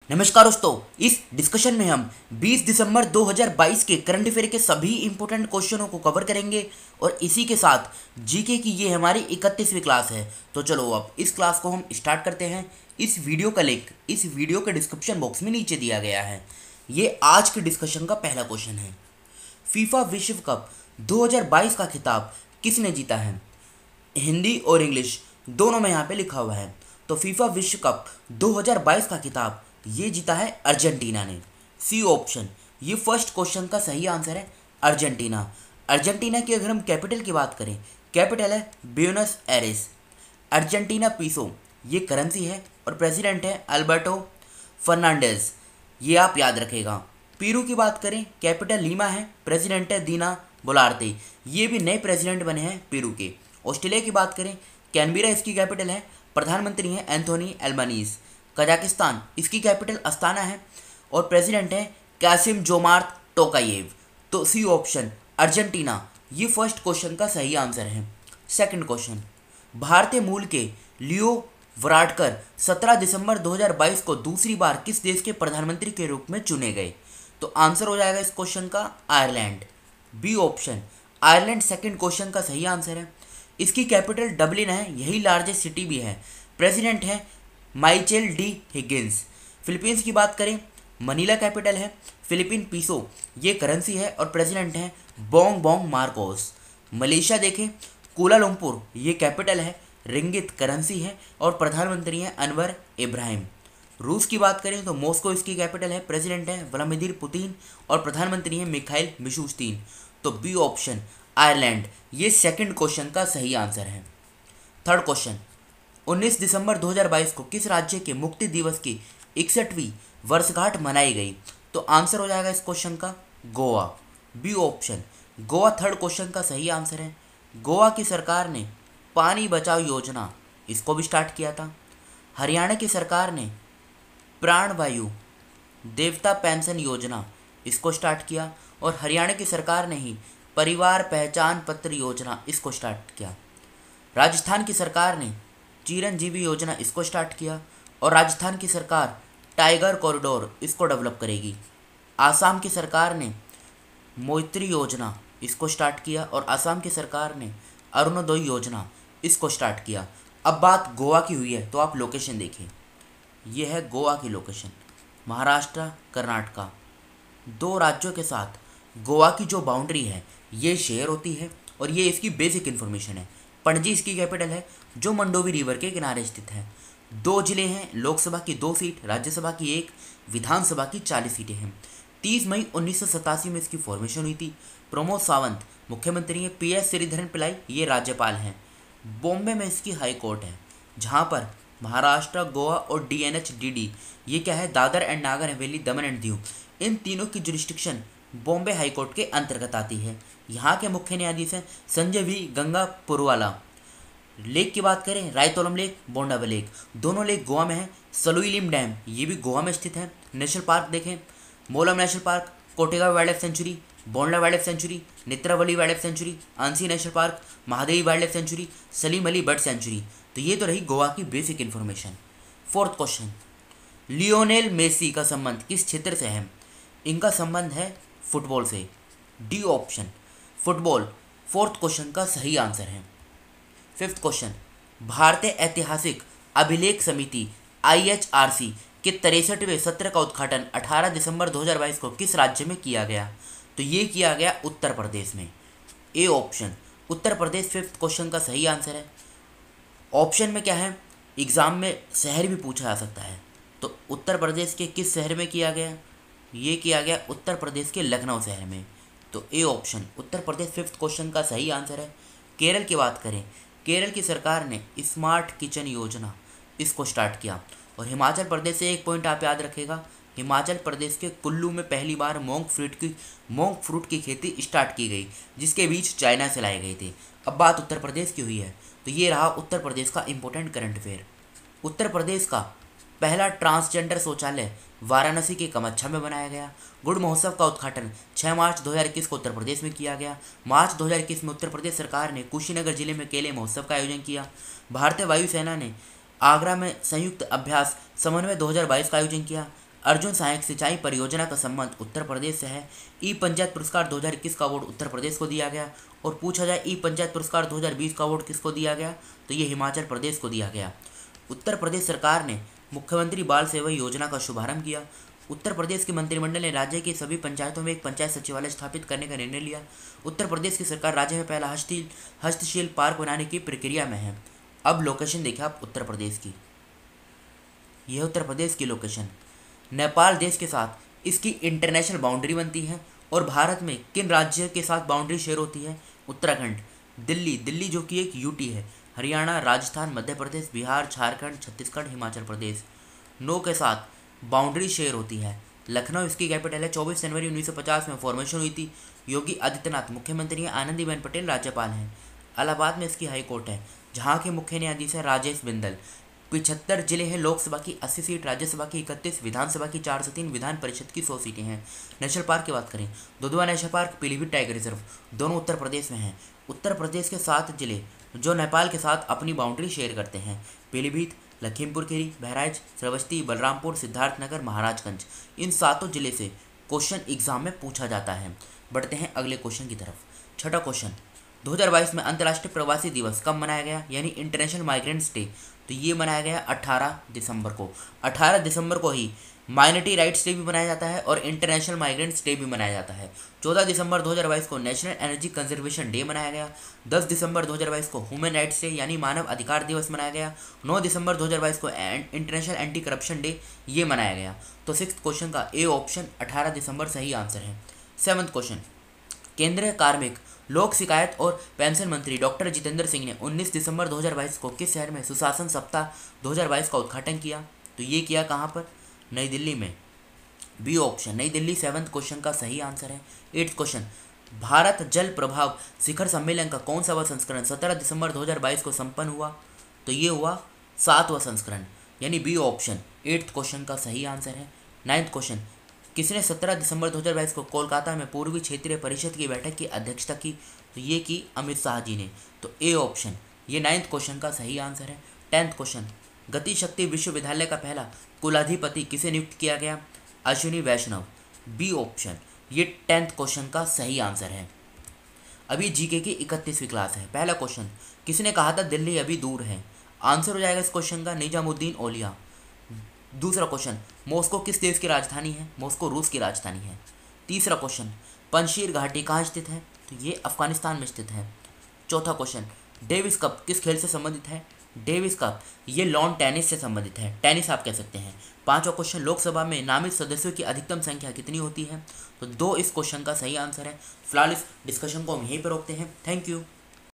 नमस्कार दोस्तों, इस डिस्कशन में हम 20 दिसंबर 2022 के करंट अफेयर के सभी इंपॉर्टेंट क्वेश्चनों को कवर करेंगे और इसी के साथ जीके की ये हमारी 31वीं क्लास है। तो चलो अब इस क्लास को हम स्टार्ट करते हैं। इस वीडियो का लिंक इस वीडियो के डिस्क्रिप्शन बॉक्स में नीचे दिया गया है। ये आज के डिस्कशन का पहला क्वेश्चन है। फीफा विश्व कप 2022 का खिताब किसने जीता है? हिंदी और इंग्लिश दोनों में यहाँ पे लिखा हुआ है। तो फीफा विश्व कप 2022 का खिताब ये जीता है अर्जेंटीना ने। सी ऑप्शन ये फर्स्ट क्वेश्चन का सही आंसर है, अर्जेंटीना। अर्जेंटीना की अगर हम कैपिटल की बात करें, कैपिटल है ब्यूनस एरिस। अर्जेंटीना पीसो ये करेंसी है और प्रेसिडेंट है अल्बर्टो फर्नांडेज, ये आप याद रखेगा। पेरू की बात करें, कैपिटल लीमा है, प्रेसिडेंट है दीना बोलार्ते, ये भी नए प्रेसिडेंट बने हैं पेरू के। ऑस्ट्रेलिया की बात करें, कैनबेरा इसकी कैपिटल है, प्रधानमंत्री हैं एंथोनी एल्बानीज। कजाकिस्तान इसकी कैपिटल अस्ताना है और प्रेसिडेंट है कासिम जोमार्त टोकायेव। तो सी ऑप्शन अर्जेंटीना ये फर्स्ट क्वेश्चन का सही आंसर है। सेकंड क्वेश्चन, भारतीय मूल के लियो वराडकर 17 दिसंबर 2022 को दूसरी बार किस देश के प्रधानमंत्री के रूप में चुने गए? तो आंसर हो जाएगा इस क्वेश्चन का Ireland. B option Ireland second question का सही आंसर है। इसकी कैपिटल डबलिन है, यही लार्जेस्ट सिटी भी है। प्रेसिडेंट है माइचेल डी हिगिंस। फिलीपींस की बात करें, मनीला कैपिटल है, फिलीपीन पीसो ये करेंसी है और प्रेसिडेंट हैं बोंग बोंग मार्कोस। मलेशिया देखें, कुआलालंपुर ये कैपिटल है, रिंगित करेंसी है और प्रधानमंत्री हैं अनवर इब्राहिम। रूस की बात करें तो मॉस्को इसकी कैपिटल है, प्रेसिडेंट है व्लादिमीर पुतिन और प्रधानमंत्री हैं मिखाइल मिशुस्तीन। तो बी ऑप्शन आयरलैंड ये सेकंड क्वेश्चन का सही आंसर है। थर्ड क्वेश्चन, 19 दिसंबर 2022 को किस राज्य के मुक्ति दिवस की 61वीं वर्षगांठ मनाई गई? तो आंसर हो जाएगा इस क्वेश्चन का Goa. B option Goa third question का सही आंसर है। गोवा की सरकार ने पानी बचाओ योजना इसको भी स्टार्ट किया था। हरियाणा की सरकार ने प्राणवायु देवता पेंशन योजना इसको स्टार्ट किया और हरियाणा की सरकार ने ही परिवार पहचान पत्र योजना इसको स्टार्ट किया। राजस्थान की सरकार ने चिरंजीवी योजना इसको स्टार्ट किया और राजस्थान की सरकार टाइगर कॉरिडोर इसको डेवलप करेगी। आसाम की सरकार ने मैत्री योजना इसको स्टार्ट किया और आसाम की सरकार ने अरुणोदय योजना इसको स्टार्ट किया। अब बात गोवा की हुई है तो आप लोकेशन देखिए, ये है गोवा की लोकेशन। महाराष्ट्र कर्नाटका दो राज्यों के साथ गोवा की जो बाउंड्री है ये शेयर होती है और ये इसकी बेसिक इन्फॉर्मेशन है। पणजी इसकी कैपिटल है जो मंडोवी रिवर के किनारे स्थित है। 2 जिले हैं, लोकसभा की 2 सीट, राज्यसभा की 1, विधानसभा की 40 सीटें हैं। 30 मई 1987 में इसकी फॉर्मेशन हुई थी। प्रमोद सावंत मुख्यमंत्री हैं, PS श्रीधरन पिल्लाई ये राज्यपाल हैं। बॉम्बे में इसकी हाई कोर्ट है, जहाँ पर महाराष्ट्र, गोवा और DNH-DD ये क्या है, Dadar and Nagar Haveli, Daman and Diu, इन तीनों की जुरिस्डिक्शन बॉम्बे हाई कोर्ट के अंतर्गत आती है। यहाँ के मुख्य न्यायाधीश हैं Sanjay V Gangapurwala. Lake की बात करें, रायतोलम लेक, बोंडाबे लेक, दोनों लेक गोवा में है। सलुइलिम डैम ये भी गोवा में स्थित है। नेशनल पार्क देखें, Mollem national park, Cotigao wildlife sanctuary, Bondla wildlife sanctuary, Netravali wildlife sanctuary, Anshi national park, Mahadei wildlife sanctuary, Salim Ali bird sanctuary. तो ये तो रही गोवा की basic information. Fourth question, Lionel Messi का संबंध किस क्षेत्र से है? इनका संबंध है फुटबॉल से। D option football fourth question का सही आंसर है। फिफ्थ क्वेश्चन, भारतीय ऐतिहासिक अभिलेख समिति IHRC के 63वें सत्र का उद्घाटन 18 दिसंबर 2022 को किस राज्य में किया गया? तो ये किया गया उत्तर प्रदेश में। A option Uttar Pradesh fifth question का सही आंसर है। ऑप्शन में क्या है, एग्जाम में शहर भी पूछा जा सकता है, तो उत्तर प्रदेश के किस शहर में किया गया? ये किया गया उत्तर प्रदेश के लखनऊ शहर में। तो A option Uttar Pradesh fifth question का सही आंसर है। केरल की बात करें, केरल की सरकार ने स्मार्ट किचन योजना इसको स्टार्ट किया और हिमाचल प्रदेश से एक पॉइंट आप याद रखेगा, हिमाचल प्रदेश के कुल्लू में पहली बार मोंग फ्रूट की खेती स्टार्ट की गई, जिसके बीज चाइना से लाए गए थे। अब बात उत्तर प्रदेश की हुई है तो ये रहा उत्तर प्रदेश का important current affair. Uttar Pradesh का पहला ट्रांसजेंडर शौचालय वाराणसी के कमच्छा में बनाया गया। गुड़ महोत्सव का उद्घाटन 6 मार्च 2021 को उत्तर प्रदेश में किया गया। मार्च 2021 में उत्तर प्रदेश सरकार ने कुशीनगर जिले में केले महोत्सव का आयोजन किया। भारतीय वायुसेना ने आगरा में संयुक्त अभ्यास समन्वय 2022 का आयोजन किया। अर्जुन सहायक सिंचाई परियोजना का संबंध उत्तर प्रदेश से है। ई पंचायत पुरस्कार 2021 का अवार्ड उत्तर प्रदेश को दिया गया। और पूछा जाए ई पंचायत पुरस्कार 2020 का अवार्ड किसको दिया गया, तो ये हिमाचल प्रदेश को दिया गया। उत्तर प्रदेश सरकार ने मुख्यमंत्री बाल सेवा योजना का शुभारंभ किया। उत्तर प्रदेश के मंत्रिमंडल ने राज्य की सभी पंचायतों में एक पंचायत सचिवालय स्थापित करने का निर्णय लिया। उत्तर प्रदेश की सरकार राज्य में पहला हस्तशिल्प पार्क बनाने की प्रक्रिया में है। अब लोकेशन देखिए आप उत्तर प्रदेश की, यह उत्तर प्रदेश की लोकेशन। नेपाल देश के साथ इसकी इंटरनेशनल बाउंड्री बनती है। और भारत में किन राज्य के साथ बाउंड्री शेयर होती है, उत्तराखंड, दिल्ली जो कि एक यूटी है, हरियाणा, राजस्थान, मध्य प्रदेश, बिहार, झारखंड, छत्तीसगढ़, हिमाचल प्रदेश, 9 के साथ बाउंड्री शेयर होती है। लखनऊ इसकी कैपिटल है। 24 जनवरी 1950 में फॉर्मेशन हुई थी। योगी आदित्यनाथ मुख्यमंत्री हैं, आनंदीबेन पटेल राज्यपाल हैं। इलाहाबाद में इसकी हाई कोर्ट है, जहाँ के मुख्य न्यायाधीश है राजेश बिंदल। 75 जिले हैं, लोकसभा की 80 सीट, राज्यसभा की 31, विधानसभा की 4 से 3, विधान परिषद की 100 सीटें हैं। नेशनल पार्क की बात करें, Dudhwa national park, Pilibhit tiger reserve, दोनों उत्तर प्रदेश में हैं। उत्तर प्रदेश के 7 जिले जो नेपाल के साथ अपनी बाउंड्री शेयर करते हैं, पीलीभीत, लखीमपुर खीरी, बहराइच, श्रावस्ती, बलरामपुर, सिद्धार्थनगर, महाराजगंज, इन 7 जिले से क्वेश्चन एग्जाम में पूछा जाता है। बढ़ते हैं अगले क्वेश्चन की तरफ। छठा क्वेश्चन, 2022 में अंतर्राष्ट्रीय प्रवासी दिवस कब मनाया गया, यानी इंटरनेशनल माइग्रेंट्स डे, तो ये मनाया गया 18 दिसंबर को। 18 दिसंबर को ही माइनॉरिटी राइट्स डे भी मनाया जाता है और इंटरनेशनल माइग्रेंट्स डे भी मनाया जाता है। 14 दिसंबर 2022 को नेशनल एनर्जी कंजर्वेशन डे मनाया गया। 10 दिसंबर 2022 को ह्यूमन राइट्स डे यानी मानव अधिकार दिवस मनाया गया। 9 दिसंबर 2022 को इंटरनेशनल एंटी करप्शन डे ये मनाया गया। तो 6th क्वेश्चन का ए ऑप्शन 18 दिसंबर सही आंसर है। 7th क्वेश्चन, केंद्रीय कार्मिक, लोक शिकायत और पेंशन मंत्री डॉक्टर जितेंद्र सिंह ने 19 दिसंबर 2022 को किस शहर में सुशासन सप्ताह 2022 का उद्घाटन किया, तो ये किया कहाँ पर, नई दिल्ली में। बी ऑप्शन नई दिल्ली 7th क्वेश्चन का सही आंसर है। 8th क्वेश्चन, भारत जल प्रभाव शिखर सम्मेलन का कौन सा संस्करण 17 दिसंबर 2022 को संपन्न हुआ, तो ये हुआ 7वां संस्करण, यानी बी ऑप्शन 8th क्वेश्चन का सही आंसर है। 9th क्वेश्चन, किसने 17 दिसंबर 2022 को कोलकाता में पूर्वी क्षेत्रीय परिषद की बैठक की अध्यक्षता की, तो ये की अमित शाह जी ने, तो ए ऑप्शन ये 9th क्वेश्चन का सही आंसर है। 10th क्वेश्चन, गति शक्ति विश्वविद्यालय का पहला कुलाधिपति किसे नियुक्त किया गया, अश्विनी वैष्णव, बी ऑप्शन ये 10th क्वेश्चन का सही आंसर है। अभी जीके की 31वीं क्लास है। पहला क्वेश्चन, किसने कहा था दिल्ली अभी दूर है, आंसर हो जाएगा इस क्वेश्चन का निजामुद्दीन औलिया। दूसरा क्वेश्चन, मॉस्को किस देश की राजधानी है, मॉस्को रूस की राजधानी है। तीसरा क्वेश्चन, पंजशीर घाटी कहाँ स्थित है, तो ये अफगानिस्तान में स्थित है। चौथा क्वेश्चन, डेविस कप किस खेल से संबंधित है, डेविस कप ये लॉन टेनिस से संबंधित है, टेनिस आप कह सकते हैं। पांचवा क्वेश्चन, लोकसभा में नामित सदस्यों की अधिकतम संख्या कितनी होती है, तो 2 इस क्वेश्चन का सही आंसर है। फिलहाल इस डिस्कशन को हम यहीं पर रोकते हैं। Thank you.